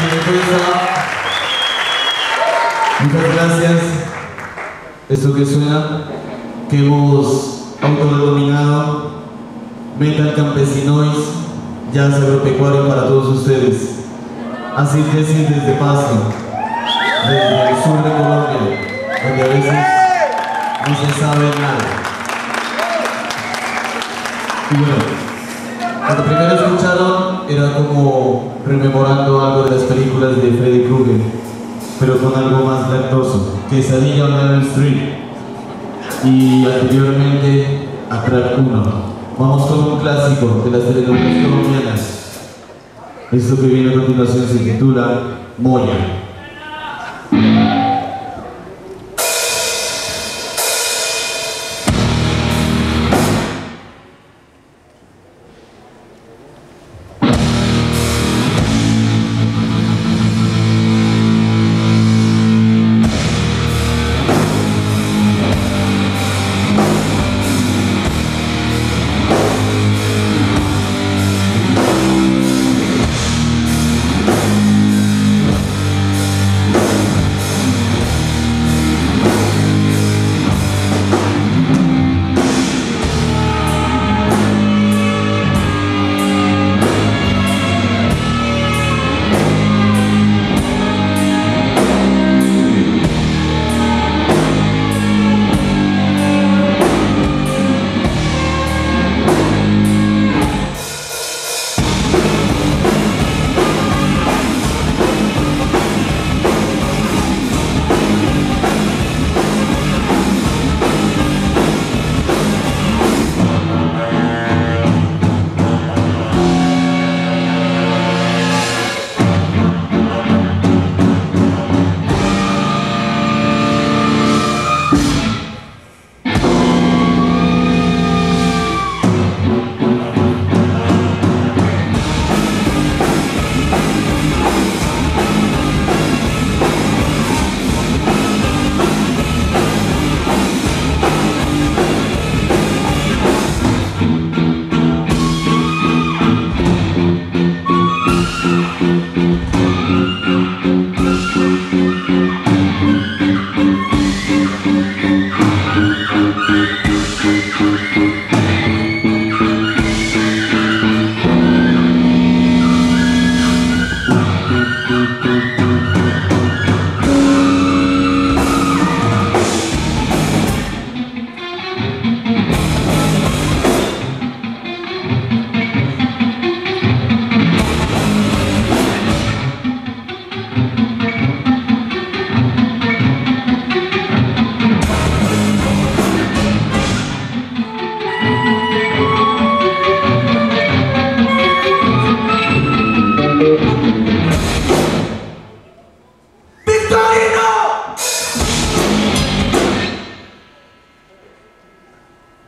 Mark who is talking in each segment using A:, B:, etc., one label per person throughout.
A: Muchas gracias. Esto que suena, que hemos autodenominado Metal Campesinois, jazz agropecuario para todos ustedes. Así que sí, desde Pasto, desde el sur de Colombia, donde a veces no se sabe nada. Y bueno, lo primero escucharon era como rememorando algo de las películas de Freddy Krueger, pero con algo más lactoso, Quesadilla on Elm Street, y anteriormente a Crack 1. Vamos con un clásico de las telenovelas colombianas. Esto que viene a continuación se titula Moya.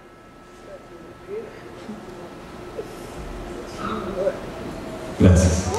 A: Gracias.